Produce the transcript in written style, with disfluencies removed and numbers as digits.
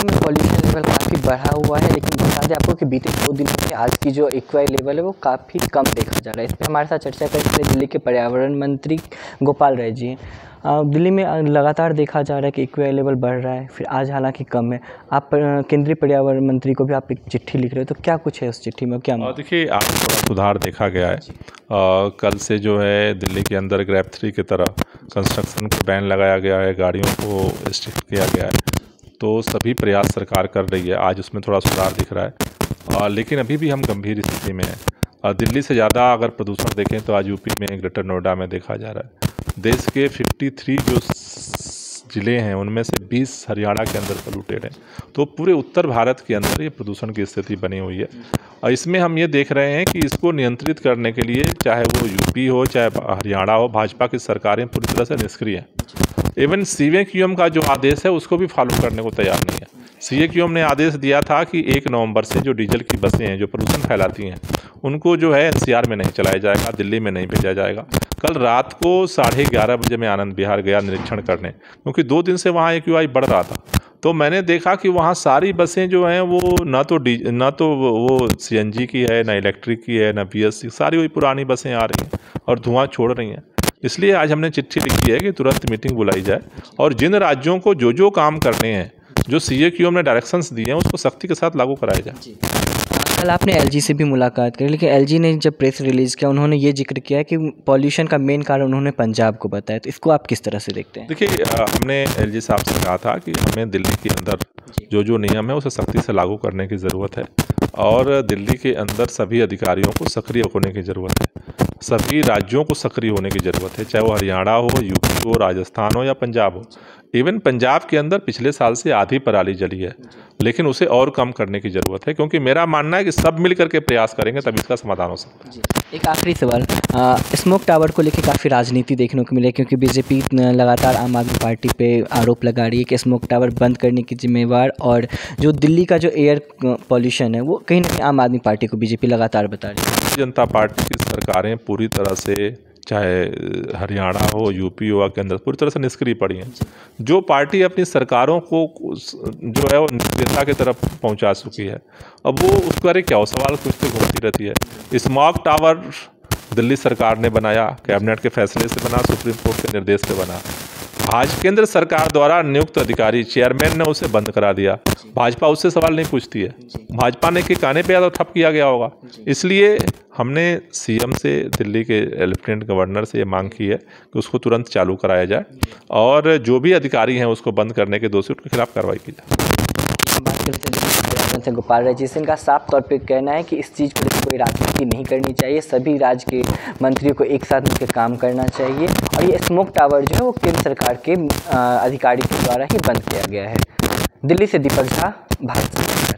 दिल्ली में pollution level काफ़ी बढ़ा हुआ है, लेकिन बता दें आपको कि बीते 2 दिनों से आज की जो एक्यूआई लेवल है वो काफ़ी कम देखा जा रहा है। इस पर हमारे साथ चर्चा करने के लिए दिल्ली के पर्यावरण मंत्री गोपाल राय जी हैं। दिल्ली में लगातार देखा जा रहा है कि एक्यूआई लेवल बढ़ रहा है, फिर आज हालांकि कम है। आप केंद्रीय पर्यावरण मंत्री को भी आप एक चिट्ठी लिख रहे हो, तो क्या कुछ है उस चिट्ठी में, क्या? देखिए, आज थोड़ा सुधार देखा गया है। कल से जो है दिल्ली के अंदर ग्रेप 3 की तरह कंस्ट्रक्शन को बैन लगाया गया है, गाड़ियों को रिस्ट्रिक्ट किया गया है, तो सभी प्रयास सरकार कर रही है। आज उसमें थोड़ा सुधार दिख रहा है, लेकिन अभी भी हम गंभीर स्थिति में हैं। दिल्ली से ज़्यादा अगर प्रदूषण देखें तो आज यूपी में, ग्रेटर नोएडा में देखा जा रहा है। देश के 53 जो ज़िले हैं उनमें से 20 हरियाणा के अंदर पोल्यूटेड हैं, तो पूरे उत्तर भारत के अंदर ये प्रदूषण की स्थिति बनी हुई है। और इसमें हम ये देख रहे हैं कि इसको नियंत्रित करने के लिए, चाहे वो यूपी हो चाहे हरियाणा हो, भाजपा की सरकारें पूरी तरह से निष्क्रिय हैं। इवन सीएक्यूएम का जो आदेश है उसको भी फॉलो करने को तैयार नहीं है। सीएक्यूएम ने आदेश दिया था कि 1 नवंबर से जो डीजल की बसें हैं जो प्रदूषण फैलाती हैं उनको जो है एनसीआर में नहीं चलाया जाएगा, दिल्ली में नहीं भेजा जाएगा। कल रात को 11:30 बजे मैं आनंद विहार गया निरीक्षण करने, क्योंकि 2 दिन से वहाँ एक्यूआई बढ़ रहा था। तो मैंने देखा कि वहाँ सारी बसें जो हैं वो ना तो वो सीएनजी की है, ना इलेक्ट्रिक की है, ना बीएससी, सारी वही पुरानी बसें आ रही हैं और धुआं छोड़ रही हैं। इसलिए आज हमने चिट्ठी लिखी है कि तुरंत मीटिंग बुलाई जाए और जिन राज्यों को जो काम करने हैं, जो सीएक्यूएम ने डायरेक्शंस दिए हैं, उसको सख्ती के साथ लागू कराया जाए। कल आपने एलजी से भी मुलाकात करी, लेकिन एलजी ने जब प्रेस रिलीज़ किया उन्होंने ये जिक्र किया कि पॉल्यूशन का मेन कारण उन्होंने पंजाब को बताया, तो इसको आप किस तरह से देखते हैं? देखिए, हमने एलजी साहब से कहा था कि हमें दिल्ली के अंदर जो नियम है उसे सख्ती से लागू करने की ज़रूरत है और दिल्ली के अंदर सभी अधिकारियों को सक्रिय होने की ज़रूरत है। सभी राज्यों को सक्रिय होने की ज़रूरत है, चाहे वो हरियाणा हो, यूपी हो, राजस्थान हो या पंजाब हो। इवन पंजाब के अंदर पिछले साल से आधी पराली जली है, लेकिन उसे और कम करने की ज़रूरत है, क्योंकि मेरा मानना है कि सब मिल करके प्रयास करेंगे तभी इसका समाधान हो सकता है। एक आखिरी सवाल, स्मोक टावर को लेकर काफ़ी राजनीति देखने को मिली है, क्योंकि बीजेपी लगातार आम आदमी पार्टी पे आरोप लगा रही है कि स्मोक टावर बंद करने की जिम्मेवार और जो दिल्ली का जो एयर पॉल्यूशन है वो कहीं ना कहीं आम आदमी पार्टी को बीजेपी लगातार बता रही है। जनता पार्टी की सरकारें पूरी तरह से, चाहे हरियाणा हो, यूपी हो, के अंदर पूरी तरह से निष्क्रिय पड़ी हैं। जो पार्टी अपनी सरकारों को जो है वो निष्क्रियता की तरफ पहुंचा चुकी है, अब वो उस पर क्या सवाल पूछते घूमती रहती है। स्मोक टावर दिल्ली सरकार ने बनाया, कैबिनेट के फैसले से बना, सुप्रीम कोर्ट के निर्देश से बना। आज केंद्र सरकार द्वारा नियुक्त अधिकारी चेयरमैन ने उसे बंद करा दिया, भाजपा उससे सवाल नहीं पूछती है। भाजपा ने के काने पे या तो ठप किया गया होगा। इसलिए हमने सीएम से, दिल्ली के लेफ्टिनेंट गवर्नर से ये मांग की है कि उसको तुरंत चालू कराया जाए और जो भी अधिकारी हैं उसको बंद करने के दोषी उनके खिलाफ कार्रवाई की जाए। बात करते हैं गोपाल राय जी से, इनका साफ तौर पे कहना है कि इस चीज़ पर कोई राजनीति नहीं करनी चाहिए, सभी राज्य के मंत्रियों को एक साथ मिलकर काम करना चाहिए और ये स्मोक टावर जो है वो केंद्र सरकार के अधिकारी के द्वारा ही बंद किया गया है। दिल्ली से दीपक झा, भारत।